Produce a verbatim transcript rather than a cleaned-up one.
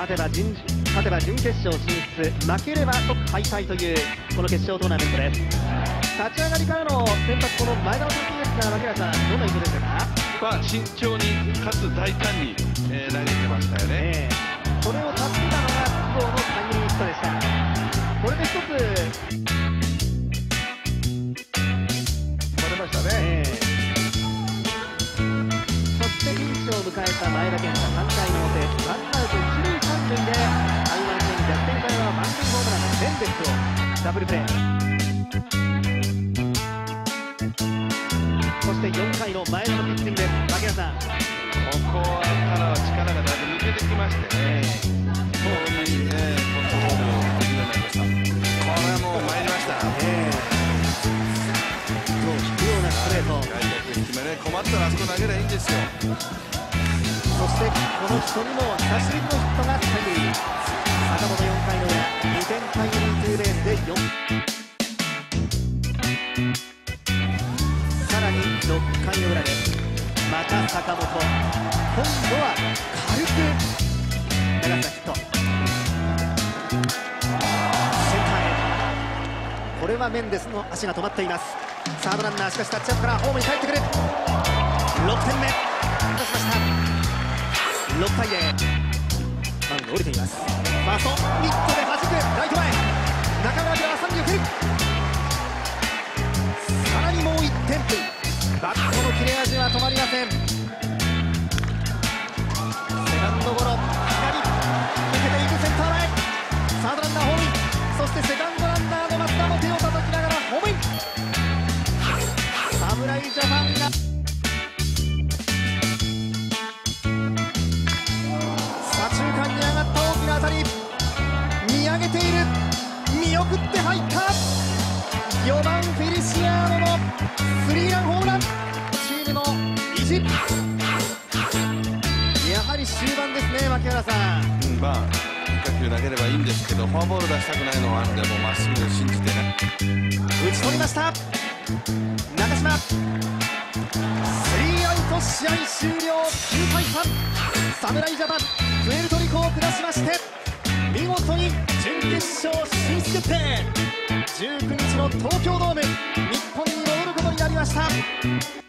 勝てば準勝てば準決勝進出、負ければ即敗退というこの決勝トーナメントです。立ち上がりからの先発、この前田の投球ですが、槙原さん、どんな印象でしたか？ まあ、慎重にかつ大胆に、えー、投げてましたよね、 えー、それを助けたのが筒香のタイムリーヒットでした。これで一つ取れましたね、 えーそしてピンチを迎えた前田健太、さんかいの表、ワンアウト一塁三塁で台湾戦逆転サヨナラ満塁ホームランのベンデックをダブルプレー。そしてよんかいの前田のピッチングです。槙原さん、 ここからは力がだいぶ抜けてきましてね、そういう、えー、コントロールをできるようになりました。これはもう参りました、 えー、今日引くようなストレート、 外角低めね、困ったらあそこ投げればいいんですよ。 そしてこの人にも久しぶりのヒットがタイムリー。坂本よんかいの裏、にてんタイムリーツーベースでよん。さらにろっかいの裏です。また坂本、今度は軽く流したヒット、センターへ。これはメンデスの足が止まっています。サードランナー、しかしタッチアップからホームに帰ってくる。ろくてんめ出しました。ろくたいゼロ、マウンド降りています。ファーストミットで弾く、ライト前、中村晃は三塁を蹴る。さらにもういってん、バットの切れ味は止まりません。セカンドゴロ、左抜けていく、センター前、サードランナーホームイン、そしてセカンドランナーの松田も手を叩きながらホームイン。侍ジャパンが左中間に上がった大きな当たり、見上げている、見送って入った。よばんフェリシアーノのスリーランホームラン、チームの意地。やはり終盤ですね、槙原さん。 うん、まあ変化球投げればいいんですけど、フォアボール出したくないのはあるんで、もうまっすぐ信じてね、 打ち取りました。中島、スリーアウト、試合終了、きゅうたいさん、侍ジャパンプエルトリコを下しまして、見事に準決勝進出決定。じゅうくにちの東京ドーム、日本に戻ることになりました。